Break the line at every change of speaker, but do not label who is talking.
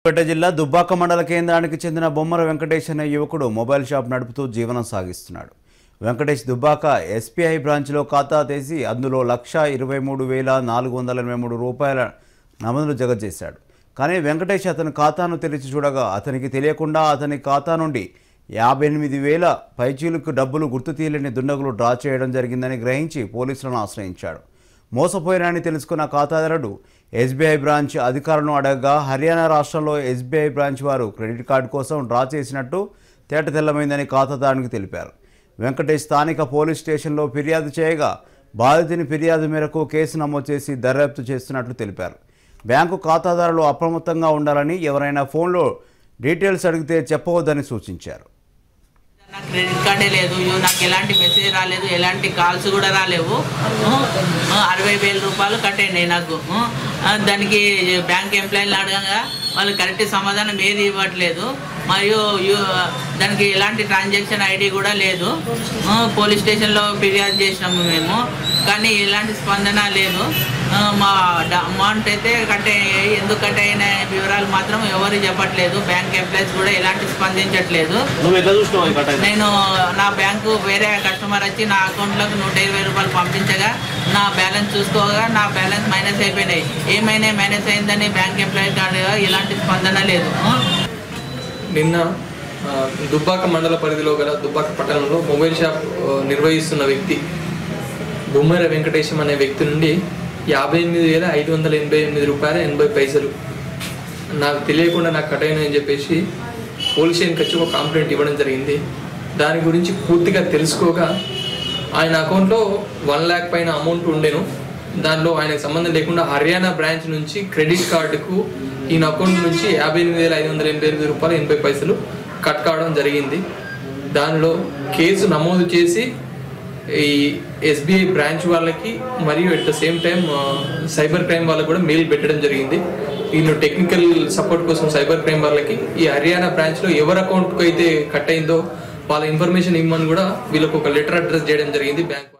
సిద్దిపేట జిల్లా దుబ్బాక మండల కేంద్రానికి చెందిన బొమ్మర వెంకటేష్ అనే యువకుడు మొబైల్ షాప్ నడుపుతూ జీవనం సాగిస్తున్నాడు. వెంకటేష్ దుబ్బాక ఎస్బీఐ బ్రాంచ్లో ఖాతా తీసి అందులో 1,23,483 రూపాయల నమోదులు జమ చేశాడు. కానీ వెంకటేష్ అతని ఖాతాను తెరిచి చూడగా అతనికి తెలియకుండా అతని ఖాతా నుండి 58,000 పైచీలకు డబ్బులు గుర్తు తీయలేని దుండగులు డ్రా చేయడం జరిగిందని గ్రహించి పోలీసులను ఆశ్రయించాడు. మోసపోయారని తెలుసుకున్న ఖాతాదారుడు ఎస్బీఐ బ్రాంచ్ అధికారులను అడగగా హర్యానా రాష్ట్రంలో ఎస్బీఐ బ్రాంచ్ వారు క్రెడిట్ కార్డు కోసం డ్రా చేసినట్టు తేటతెల్లమైందని ఖాతాదారునికి తెలిపారు. వెంకటేష్ స్థానిక పోలీస్ స్టేషన్లో ఫిర్యాదు చేయగా బాధితుని ఫిర్యాదు మేరకు కేసు నమోదు చేసి దర్యాప్తు చేస్తున్నట్లు తెలిపారు. బ్యాంకు ఖాతాదారులు అప్రమత్తంగా ఉండాలని, ఎవరైనా ఫోన్లో డీటెయిల్స్ అడిగితే చెప్పవద్దని సూచించారు.
నాకు క్రెడిట్ కార్డే లేదు, నాకు ఎలాంటి మెసేజ్ రాలేదు, ఎలాంటి కాల్స్ కూడా రాలేవు. 60,000 రూపాయలు కట్ అయినాయి నాకు. దానికి బ్యాంక్ ఎంప్లాయీలు అడగగా వాళ్ళు కరెక్ట్ సమాధానం ఏది ఇవ్వట్లేదు. మరియు దానికి ఎలాంటి ట్రాన్సాక్షన్ ఐడి కూడా లేదు. పోలీస్ స్టేషన్లో ఫిర్యాదు చేసినాము మేము, కానీ ఎలాంటి స్పందన లేదు. మా అమౌంట్ అయితే కట్ అయ్యాయి, ఎందుకు కట్ అయిన వివరాలు మాత్రం ఎవరు చెప్పట్లేదు. బ్యాంక్ ఎంప్లాయీస్ కూడా ఎలాంటి స్పందించట్లేదు. నేను నా బ్యాంకు వేరే కస్టమర్ వచ్చి నా అకౌంట్లోకి 120,000 రూపాయలు పంపించగా నా బ్యాలెన్స్ చూసుకోగా నా బ్యాలెన్స్ మైనస్ అయిపోయినాయి. ఏమైనా మైనస్ అయిందని బ్యాంక్ ఎంప్లాయీ కార్డు ఎలాంటి స్పందన లేదు.
నిన్న దుబ్బాక మండల పరిధిలో గల దుబ్బాక పట్టణంలో మొబైల్ షాప్ నిర్వహిస్తున్న వ్యక్తి బొమ్మర వెంకటేశం అనే వ్యక్తి నుండి 58,588 రూపాయల 80 పైసలు నాకు తెలియకుండా నాకు కట్ అయినాయని చెప్పేసి పోలీస్ స్టేషన్కి వచ్చి ఒక కంప్లైంట్ ఇవ్వడం జరిగింది. దాని గురించి పూర్తిగా తెలుసుకోగా ఆయన అకౌంట్లో 1 lakh పైన అమౌంట్ ఉండేను. దానిలో ఆయనకు సంబంధం లేకుండా హర్యానా బ్రాంచ్ నుంచి క్రెడిట్ కార్డుకు ఈయన అకౌంట్ నుంచి 58,588 రూపాయల 80 పైసలు కట్ కావడం జరిగింది. దానిలో కేసు నమోదు చేసి ఈ ఎస్బీఐ బ్రాంచ్ వాళ్ళకి మరియు at the same time cyber crime వాళ్ళకి కూడా మెయిల్ పెట్టడం జరిగింది. వీళ్ళు టెక్నికల్ సపోర్ట్ కోసం సైబర్ క్రైమ్ వాళ్ళకి ఈ హర్యానా బ్రాంచ్లో ఎవరి అకౌంట్కి అయితే కట్ అయిందో వాళ్ళ ఇన్ఫర్మేషన్ ఇవ్వమని కూడా వీళ్ళకు ఒక లెటర్ అడ్రస్ చేయడం జరిగింది బ్యాంక్.